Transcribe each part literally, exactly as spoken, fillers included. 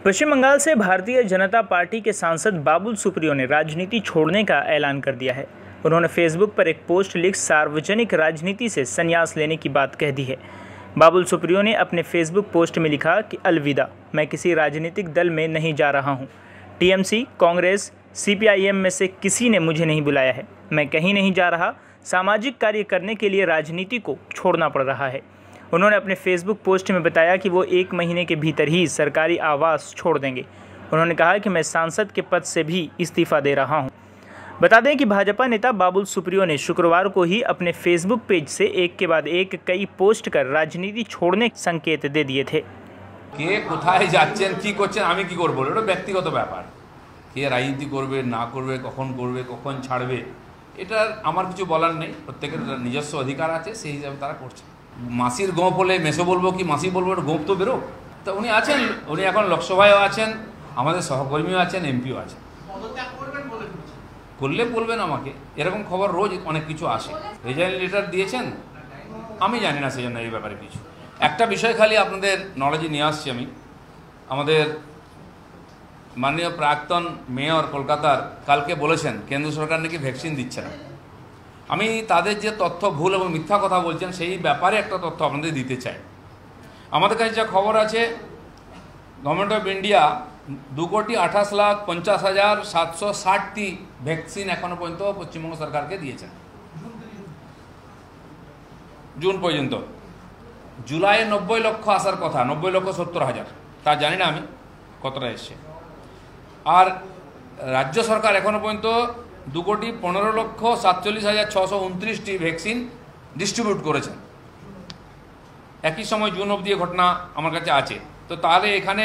पश्चिम बंगाल से भारतीय जनता पार्टी के सांसद बाबुल सुप्रियो ने राजनीति छोड़ने का ऐलान कर दिया है। उन्होंने फेसबुक पर एक पोस्ट लिख सार्वजनिक राजनीति से संन्यास लेने की बात कह दी है। बाबुल सुप्रियो ने अपने फेसबुक पोस्ट में लिखा कि अलविदा, मैं किसी राजनीतिक दल में नहीं जा रहा हूँ। टीएमसी, कांग्रेस, सीपीआईएम में से किसी ने मुझे नहीं बुलाया है। मैं कहीं नहीं जा रहा। सामाजिक कार्य करने के लिए राजनीति को छोड़ना पड़ रहा है। उन्होंने अपने फेसबुक पोस्ट में बताया कि वो एक महीने के भीतर ही सरकारी आवास छोड़ देंगे। उन्होंने कहा कि मैं सांसद के पद से भी इस्तीफा दे रहा हूं। बता दें कि भाजपा नेता बाबुल सुप्रियो ने शुक्रवार को ही अपने फेसबुक पेज से एक के बाद एक कई पोस्ट कर राजनीति छोड़ने के संकेत दे दिए थे। কে কোথায় যাচ্ছেন কি করছেন আমি কি করব, এটা ব্যক্তিগত ব্যাপার। কে রাজনীতি করবে না করবে, কখন করবে, কখন ছাড়বে, এটা আমার কিছু বলার নেই। প্রত্যেকের নিজস্ব অধিকার আছে, সেই হিসাবে তারা করছে। মাসির গোপ হলে মেসো বলবো কি মাসি বলবো, এটা গোপ তো বেরো। তো উনি আছেন, উনি এখন লোকসভায়ও আছেন, আমাদের সহকর্মীও আছেন, এমপিও আছেন। করলে বলবেন আমাকে, এরকম খবর রোজ অনেক কিছু আসে। রিজাইন লেটার দিয়েছেন আমি জানি না, সেই জন্য এই ব্যাপারে কিছু একটা বিষয় খালি আপনাদের নলেজে নিয়ে আসছি আমি। আমাদের মাননীয় প্রাক্তন মেয়র কলকাতার কালকে বলেছেন কেন্দ্র সরকার নাকি ভ্যাকসিন দিচ্ছে না। আমি তাদের যে তথ্য ভুল এবং মিথ্যা কথা বলছেন সেই ব্যাপারে একটা তথ্য আপনাদের দিতে চাই। আমাদের কাছে যা খবর আছে, গভর্নমেন্ট অফ ইন্ডিয়া দু কোটি আঠাশ লাখ পঞ্চাশ হাজার সাতশো ষাটটি ভ্যাকসিন এখনো পর্যন্ত পশ্চিমবঙ্গ সরকারকে দিয়েছেন জুন পর্যন্ত। জুলাই নব্বই লক্ষ আসার কথা, নব্বই লক্ষ সত্তর হাজার, তা জানি না আমি কতটা এসছে। আর রাজ্য সরকার এখনো পর্যন্ত দু কোটি পনেরো লক্ষ সাতচল্লিশ হাজার ছশো উনত্রিশটি ভ্যাকসিন ডিস্ট্রিবিউট করেছেন একই সময় জুন অবধি ঘটনা আমার কাছে আছে। তো তাহলে এখানে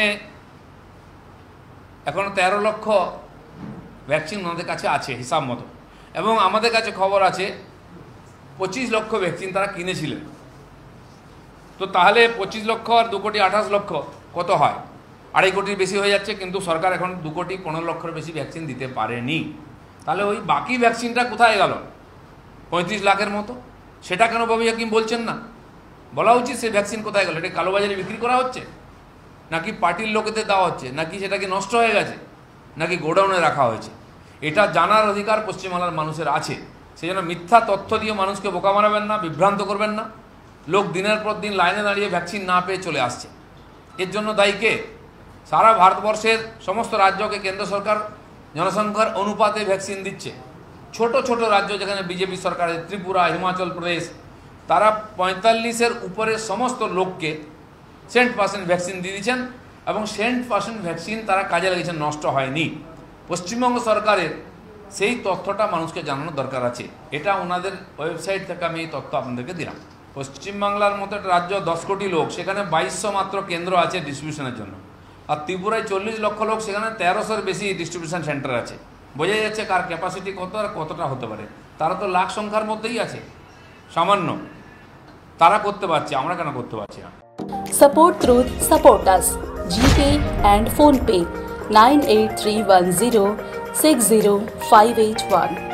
এখনো তেরো লক্ষ ভ্যাকসিন ওনাদের কাছে আছে হিসাব মতো, এবং আমাদের কাছে খবর আছে পঁচিশ লক্ষ ভ্যাকসিন তারা কিনেছিলেন। তো তাহলে পঁচিশ লক্ষ আর দু কোটি আঠাশ লক্ষ কত হয়? আড়াই কোটির বেশি হয়ে যাচ্ছে, কিন্তু সরকার এখন দু কোটি পনেরো লক্ষের বেশি ভ্যাকসিন দিতে পারেনি। তাহলে ওই বাকি ভ্যাকসিনটা কোথায় গেল? পঁয়ত্রিশ লাখের মতো, সেটা কেন বাবু হাকিম বলছেন না? বলা উচিত সেই ভ্যাকসিন কোথায় গেল। এটা কালোবাজারে বিক্রি করা হচ্ছে, নাকি পার্টির লোকেদের দেওয়া হচ্ছে, নাকি সেটাকে নষ্ট হয়ে গেছে, নাকি গোডাউনে রাখা হয়েছে? এটা জানার অধিকার পশ্চিমবাংলার মানুষের আছে। সেই জন্য মিথ্যা তথ্য দিয়ে মানুষকে বোকা বানাবেন না, বিভ্রান্ত করবেন না। লোক দিনের পর দিন লাইনে দাঁড়িয়ে ভ্যাকসিন না পেয়ে চলে আসছে। এর জন্য দায়ী কে? সারা ভারতবর্ষের সমস্ত রাজ্যকে কেন্দ্র সরকার জনসংখ্যার অনুপাতে ভ্যাকসিন দিচ্ছে। ছোট ছোট রাজ্য যেখানে বিজেপি সরকার, ত্রিপুরা, হিমাচল প্রদেশ, তারা পঁয়তাল্লিশের উপরে সমস্ত লোককে সেন্ট পার্সেন্ট ভ্যাকসিন দিয়ে দিচ্ছেন, এবং সেন্ট পার্সেন্ট ভ্যাকসিন তারা কাজে লাগিয়েছেন, নষ্ট হয়নি। পশ্চিমবঙ্গ সরকারের সেই তথ্যটা মানুষকে জানানোর দরকার আছে। এটা ওনাদের ওয়েবসাইট থেকে আমি এই তথ্য আপনাদেরকে দিলাম। পশ্চিমবাংলার মতো একটা রাজ্য, দশ কোটি লোক, সেখানে বাইশশো মাত্র কেন্দ্র আছে ডিস্ট্রিবিউশনের জন্য। আর ত্রিপুরায় চল্লিশ লক্ষ লোক, সেখানে তেরোশোর বেশি ডিস্ট্রিবিউশন সেন্টার আছে। বোঝা যাচ্ছে কার ক্যাপাসিটি কত আর কতটা হতে পারে। তারা তো লাখ সংখ্যার মধ্যেই আছে, সামান্য। তারা করতে পারছে, আমরা কেন করতে পারছি না? Support Truth Support Us GPay and PhonePe nine eight three one zero six zero five eight one।